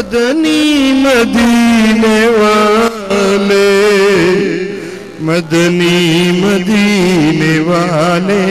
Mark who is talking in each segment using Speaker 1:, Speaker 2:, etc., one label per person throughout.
Speaker 1: मदनी मदीने वाले, मदनी मदीने वाले।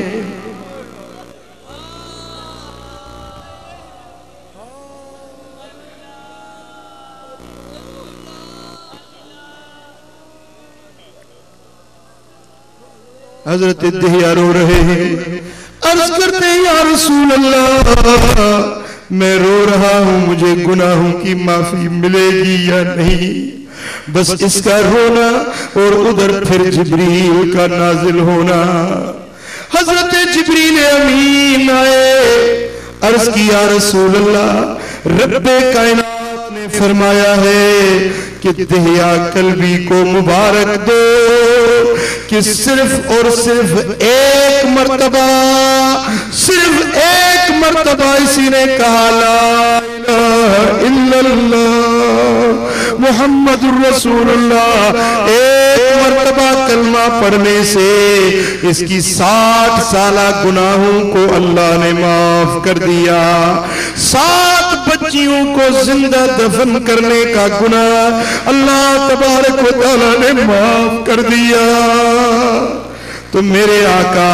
Speaker 1: हजरत दिहिया रो रहे हैं, अर्ज करते हैं या रसूल अल्लाह मैं रो रहा हूं, मुझे गुनाहों की माफी मिलेगी या नहीं। बस इसका रोना और उधर फिर जिब्रील का नाजिल होना। हजरत जिब्रील अमीन आए, अर्ज किया या रसूल अल्लाह रब्बे कायनात ने फरमाया है कि दिहिया कल्बी को मुबारक दो कि सिर्फ और सिर्फ एक मर्तबा, सिर्फ एक मर्तबा इसी ने कहा ला इलाहा इल्लल्लाह मुहम्मदुर रसूलुल्लाह। एक मर्तबा कलमा पढ़ने से इसकी 60 साला गुनाहों को अल्लाह ने माफ कर दिया। 7 बच्चियों को जिंदा दफन करने का गुनाह अल्लाह तबारक व तआला ने माफ कर दिया। तो मेरे आका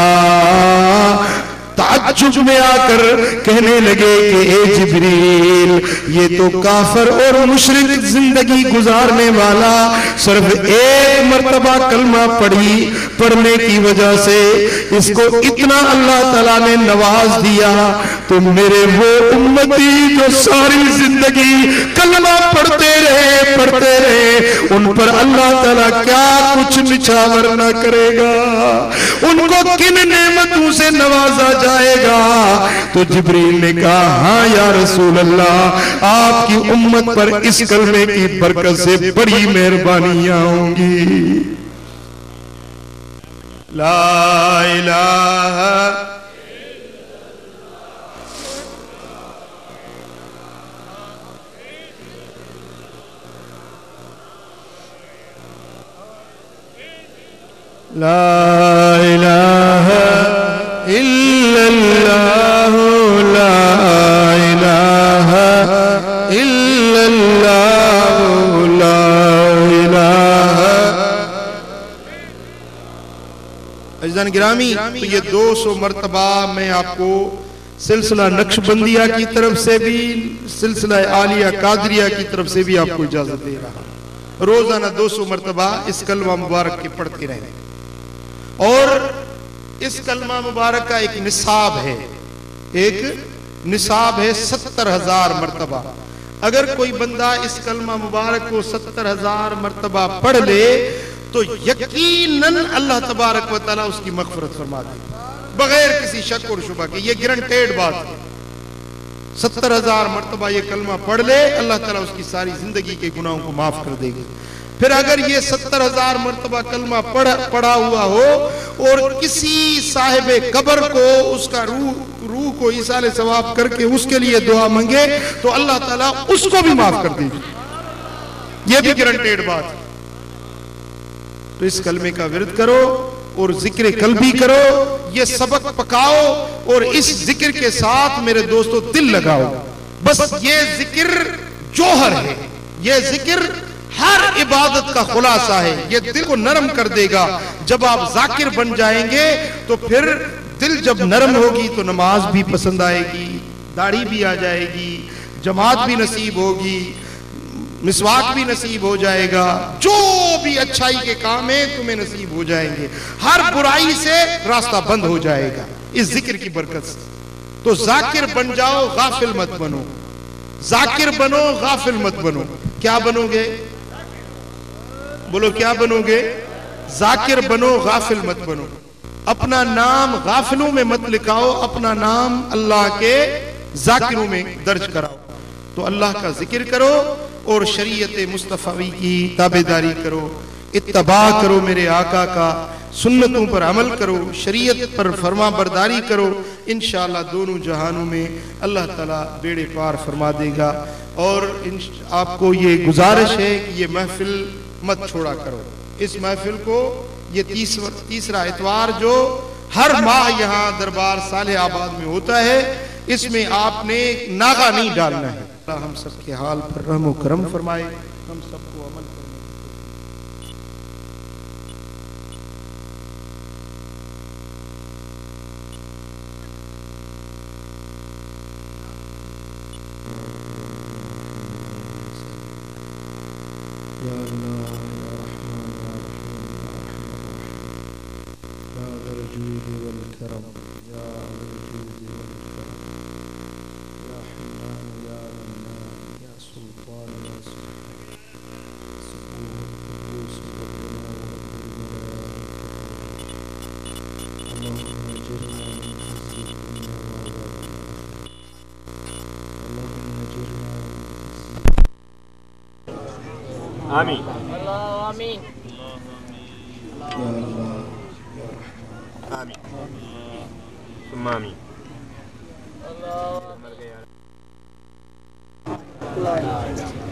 Speaker 1: ताज्जुब में आकर कहने लगे कि ए जिब्रील ये तो काफिर और मुशरिक जिंदगी गुजारने वाला सिर्फ एक मर्तबा कलमा पढ़ने की वजह से इसको इतना अल्लाह ताला ने नवाज दिया। तो मेरे वो उम्मती जो सारी जिंदगी कलमा पढ़ते रहे उन पर अल्लाह ताला क्या कुछ निछावर न करेगा, उनको किन नेमतों से नवाजा जाएगा। तो जिब्रील ने कहा हाँ या रसूल अल्लाह आपकी उम्मत पर इस कलमे की बरकत से बड़ी मेहरबानियां होंगी। ला इलाहा ला इलाहा इल्लल्लाह ला इलाहा इल्लल्लाह ला इलाहा। अज़ीज़ान गिरामी, तो ये 200 मरतबा मैं आपको सिलसिला नक्शबंदिया की तरफ से भी, सिलसिला आलिया कादरिया की तरफ से भी आपको इजाजत दे रहा हूं। रोजाना 200 मरतबा इस कलमा मुबारक के पढ़ते रहें। और इस कलमा मुबारक का एक निसाब है, एक निसाब है 70,000 मरतबा। अगर कोई बंदा इस कलमा मुबारक को 70,000 मरतबा पढ़ ले तो यकीनन अल्लाह तबारक व तआला उसकी मग़फ़िरत फरमा दे बगैर किसी शक और शुबा के। ये गारंटेड बात है। 70,000 मरतबा ये कलमा पढ़ ले अल्लाह ताला उसकी सारी जिंदगी के गुनाहों को माफ कर देगा। फिर अगर ये 70,000 मरतबा कलमा पढ़ा हुआ हो और किसी साहिबे कब्र को उसका रूह को इसाले सवाब करके उसके लिए दुआ मांगे तो अल्लाह ताला उसको भी माफ कर देगा। ये भी गारंटेड बात है। तो इस कलमे का विरद करो और जिक्र कल्बी करो, ये सबक पकाओ और इस जिक्र के साथ मेरे दोस्तों दिल लगाओ। बस ये जिक्र जौहर है, ये जिक्र हर इबादत का खुलासा है। ये दिल को नरम कर देगा। जब आप जाकिर बन जाएंगे तो फिर दिल जब नरम होगी तो नमाज भी पसंद आएगी, दाढ़ी भी आ जाएगी, जमात भी नसीब होगी, मिसवाक भी नसीब हो जाएगा, जो भी अच्छाई के काम है तुम्हें नसीब हो जाएंगे, हर बुराई से रास्ता बंद हो जाएगा इस जिक्र की बरकत से। तो जाकिर बन जाओ, गाफिल मत बनो। जाकिर बनो, गाफिल मत बनो। क्या बनोगे? बोलो क्या बनोगे? जाकिर बनो, गाफिल मत बनो। अपना नाम गाफिलों में मत लिखाओ, अपना नाम अल्लाह के जाकिरों में दर्ज कराओ। तो अल्लाह का जिक्र करो और शरीयत मुस्तफ़वी की ताबेदारी करो, इत्तबा करो मेरे आका का, सुन्नतों पर अमल करो, शरीयत पर फरमा बरदारी करो। इंशाअल्लाह दोनों जहानों में अल्लाह ताला बेड़े पार फरमा देगा। और आपको ये गुजारिश है कि ये महफिल मत छोड़ा करो। इस महफिल को, ये तीसरा इतवार जो हर माह यहाँ दरबार सालेह आबाद में होता है, इसमें आपने नागा नहीं डालना है। अल्लाह हम सब के हाल पर रहम करम फरमाए, हम सबको अमल करने या अल्लाह या रहमान या रहीम या अरहम या ज़ल जूद वल करम या ज़ल जूद वल करम या हन्नान या मन्नान या सुल्तान या सुब्हान सुब्बूह कुद्दूस रब्बना व रब्बुल मलाइका अल्लाहुम्मा अजिरना मिन ख़ज़्यि दुन्या व अज़ाबिल आखिरह अल्लाहुम्मा अजिरना मिन ख़ज़्यि आमीन अल्लाह आमीन या अल्लाह या रहमान आमीन सुम्मा आमीन अल्लाह